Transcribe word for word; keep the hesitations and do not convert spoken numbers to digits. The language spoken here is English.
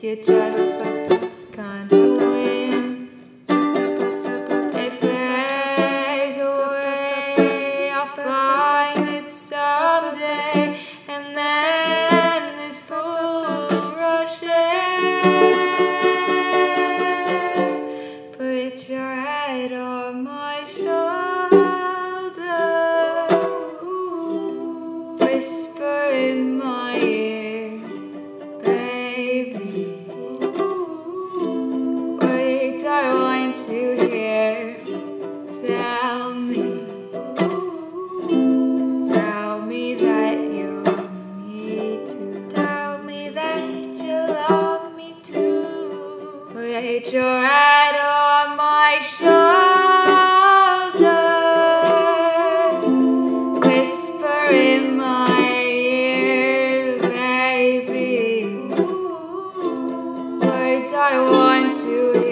you're just like on the wind. If there's a way, I'll find it someday. And then this fool rush in. Put your head on my shoulder, whisper in my ear, baby. Words I want to hear. Tell me, tell me that you love me too. Tell me that you love me too. Put your head on my shoulder, whisper in my ear, baby. Words I want to hear.